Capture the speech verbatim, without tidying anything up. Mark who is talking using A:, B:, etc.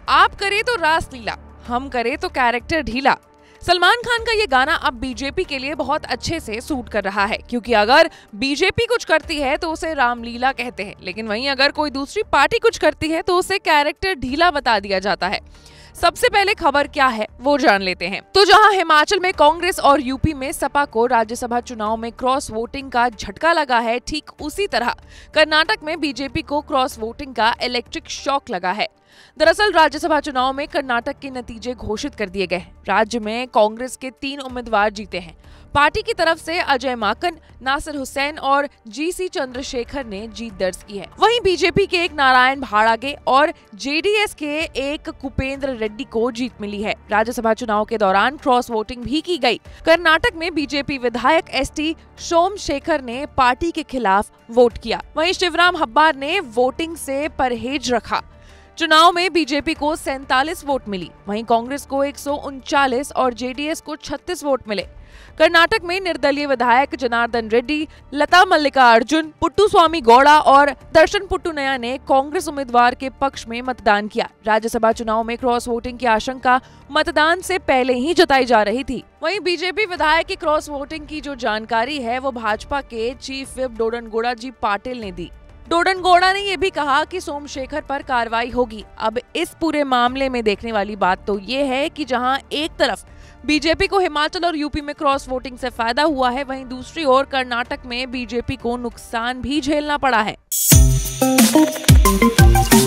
A: आप करे तो रासलीला, हम करे तो कैरेक्टर ढीला। सलमान खान का ये गाना अब बीजेपी के लिए बहुत अच्छे से सूट कर रहा है, क्योंकि अगर बीजेपी कुछ करती है तो उसे रामलीला कहते हैं, लेकिन वहीं अगर कोई दूसरी पार्टी कुछ करती है तो उसे कैरेक्टर ढीला बता दिया जाता है। सबसे पहले खबर क्या है वो जान लेते हैं। तो जहां हिमाचल में कांग्रेस और यूपी में सपा को राज्यसभा चुनाव में क्रॉस वोटिंग का झटका लगा है, ठीक उसी तरह कर्नाटक में बीजेपी को क्रॉस वोटिंग का इलेक्ट्रिक शॉक लगा है। दरअसल राज्यसभा चुनाव में कर्नाटक के नतीजे घोषित कर दिए गए। राज्य में कांग्रेस के तीन उम्मीदवार जीते हैं। पार्टी की तरफ से अजय माकन, नासिर हुसैन और जीसी चंद्रशेखर ने जीत दर्ज की है। वहीं बीजेपी के एक नारायण भाड़ागे और जेडीएस के एक कुपेंद्र रेड्डी को जीत मिली है। राज्यसभा चुनाव के दौरान क्रॉस वोटिंग भी की गई। कर्नाटक में बीजेपी विधायक एस टी सोमशेखर ने पार्टी के खिलाफ वोट किया। वहीं शिवराम हब्बार ने वोटिंग से परहेज रखा। चुनाव में बीजेपी को सैंतालीस वोट मिली, वहीं कांग्रेस को एक सौ उनचालीस और जेडीएस को छत्तीस वोट मिले। कर्नाटक में निर्दलीय विधायक जनार्दन रेड्डी, लता मल्लिकार्जुन, पुट्टुस्वामी गौड़ा और दर्शन पुट्टुनया ने कांग्रेस उम्मीदवार के पक्ष में मतदान किया। राज्यसभा चुनाव में क्रॉस वोटिंग की आशंका मतदान से पहले ही जताई जा रही थी। वहीं बीजेपी विधायक की क्रॉस वोटिंग की जो जानकारी है वो भाजपा के चीफ व्हिप डोडनगोड़ा जी पाटिल ने दी। डोडनगोड़ा ने यह भी कहा कि सोमशेखर पर कार्रवाई होगी। अब इस पूरे मामले में देखने वाली बात तो ये है कि जहां एक तरफ बीजेपी को हिमाचल और यूपी में क्रॉस वोटिंग से फायदा हुआ है, वहीं दूसरी ओर कर्नाटक में बीजेपी को नुकसान भी झेलना पड़ा है।